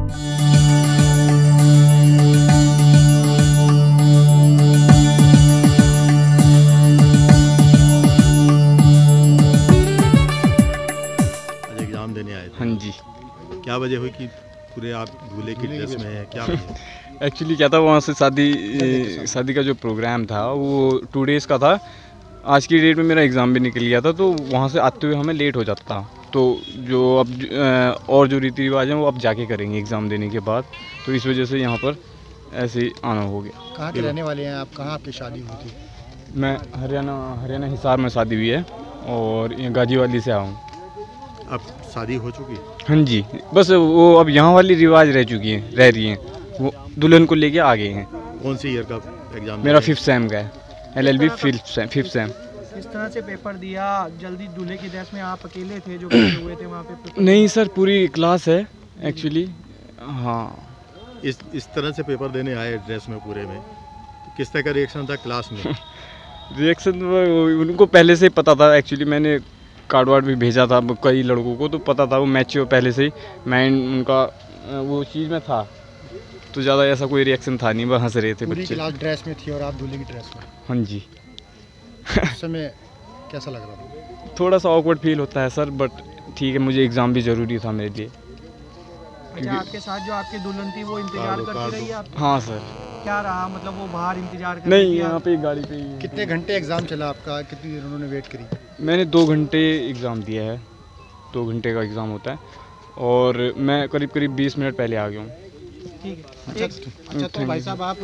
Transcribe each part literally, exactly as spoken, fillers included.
Exam देने आए थे? हाँ जी। क्या वजह हुई कि पूरे आप दूल्हे की ड्रेस में हैं? क्या एक्चुअली क्या था, वहाँ से शादी शादी का जो प्रोग्राम था वो टू डेज़ का था। आज की डेट में मेरा एग्ज़ाम भी निकल गया था, तो वहाँ से आते हुए हमें लेट हो जाता था। तो जो अब और जो रीति रिवाज हैं वो अब जाके करेंगे एग्ज़ाम देने के बाद, तो इस वजह से यहाँ पर ऐसे ही आना हो गया। कहाँ के रहने वाले हैं आप? कहाँ आपकी शादी हुई थी? मैं हरियाणा हरियाणा हिसार में शादी हुई है और ये गाजीवाली से आया हूँ। अब शादी हो चुकी है? हाँ जी, बस वो अब यहाँ वाली रिवाज रह चुकी हैं रह रही हैं, वो दुल्हन को लेके आ गए हैं। कौन सी ईयर का एग्जाम? मेरा फिफ्थ सेम का है, L L B fifth sem fifth sem. किस तरह से पेपर दिया? जल्दी दूल्हे की ड्रेस में आप अकेले थे जो बैठे हुए थे वहाँ पे? नहीं सर, पूरी क्लास है एक्चुअली। हाँ, इस इस तरह से पेपर देने आए ड्रेस में पूरे में, तो किस तरह का रिएक्शन था क्लास में? रिएक्शन उनको पहले से ही पता था एक्चुअली, मैंने कार्ड वार्ड भी भेजा था कई लड़कों को, तो पता था वो मैच्योर पहले से ही माइंड उनका वो चीज़ में था, तो ज़्यादा ऐसा कोई रिएक्शन था नहीं, बस हंस रहे थे बच्चे। क्लास ड्रेस में थी और आप दूल्हे की ड्रेस में? हाँ जी। उस समय कैसा लग रहा था? थोड़ा सा ऑकवर्ड फील होता है सर, बट ठीक है, मुझे एग्ज़ाम भी ज़रूरी था मेरे लिए। अच्छा, आपके साथ जो आपकी दुल्हन थी वो इंतजार करती रही आप? हाँ सर। क्या रहा, मतलब वो बाहर इंतजार कर नहीं, यहाँ पे गाड़ी पे ही। कितने घंटे एग्जाम चला आपका? कितनी देर उन्होंने वेट करी? मैंने दो घंटे एग्ज़ाम दिया है, दो घंटे का एग्ज़ाम होता है, और मैं करीब करीब बीस मिनट पहले आ गया हूँ। ठीक है। अच्छा, अच्छा तो भाई साहब, आप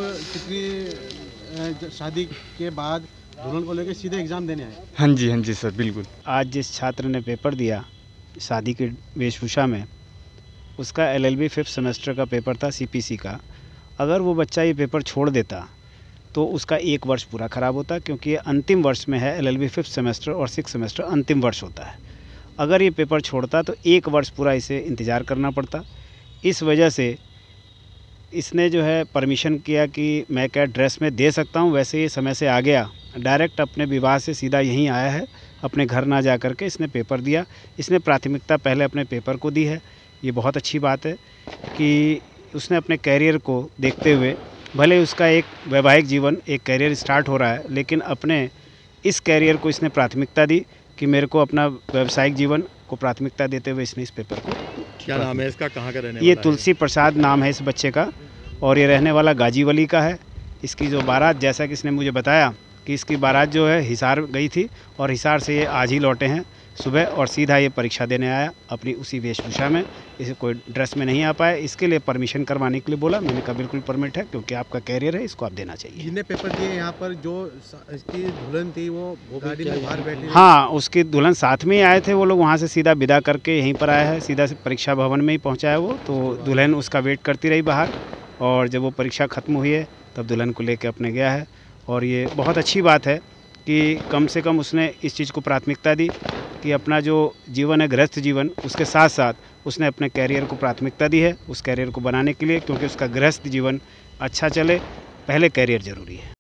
कितनी शादी के बाद दुल्हन को लेकर सीधे एग्ज़ाम देने आए? हाँ जी, हाँ जी सर, बिल्कुल। आज जिस छात्र ने पेपर दिया शादी की वेशभूषा में, उसका L L B fifth semester का पेपर था, सी पी सी का। अगर वो बच्चा ये पेपर छोड़ देता तो उसका एक वर्ष पूरा ख़राब होता, क्योंकि ये अंतिम वर्ष में है। L L B fifth semester और सिक्स सेमेस्टर अंतिम वर्ष होता है। अगर ये पेपर छोड़ता तो एक वर्ष पूरा इसे इंतज़ार करना पड़ता। इस वजह से इसने जो है परमिशन किया कि मैं क्या ड्रेस में दे सकता हूँ, वैसे ये समय से आ गया, डायरेक्ट अपने विवाह से सीधा यहीं आया है, अपने घर ना जा कर के इसने पेपर दिया। इसने प्राथमिकता पहले अपने पेपर को दी है। ये बहुत अच्छी बात है कि उसने अपने कैरियर को देखते हुए, भले उसका एक वैवाहिक जीवन, एक कैरियर स्टार्ट हो रहा है, लेकिन अपने इस कैरियर को इसने प्राथमिकता दी कि मेरे को अपना व्यावसायिक जीवन को प्राथमिकता देते हुए इसने इस पेपर को। क्या नाम है इसका? कहाँ का रहने वाला ये है? तुलसी प्रसाद नाम है इस बच्चे का, और ये रहने वाला गाजीवली का है। इसकी जो बारात, जैसा कि इसने मुझे बताया कि इसकी बारात जो है हिसार गई थी, और हिसार से ये आज ही लौटे हैं सुबह, और सीधा ये परीक्षा देने आया अपनी उसी वेशभूषा में। इसे कोई ड्रेस में नहीं आ पाया, इसके लिए परमिशन करवाने के लिए बोला। मैंने कहा बिल्कुल परमिट है, क्योंकि आपका कैरियर है, इसको आप देना चाहिए। जिन्हें पेपर दिए यहाँ पर, जो इसकी दुल्हन थी वो गाड़ी में बाहर बैठी? हाँ, उसकी दुल्हन साथ में ही आए थे वो लोग, वहाँ से सीधा विदा करके यहीं पर आया है, सीधा से परीक्षा भवन में ही पहुँचा है वो। तो दुल्हन उसका वेट करती रही बाहर, और जब वो परीक्षा ख़त्म हुई है तब दुल्हन को लेकर अपने गया है। और ये बहुत अच्छी बात है कि कम से कम उसने इस चीज़ को प्राथमिकता दी कि अपना जो जीवन है, गृहस्थ जीवन, उसके साथ साथ उसने अपने कैरियर को प्राथमिकता दी है, उस कैरियर को बनाने के लिए, क्योंकि उसका गृहस्थ जीवन अच्छा चले, पहले कैरियर ज़रूरी है।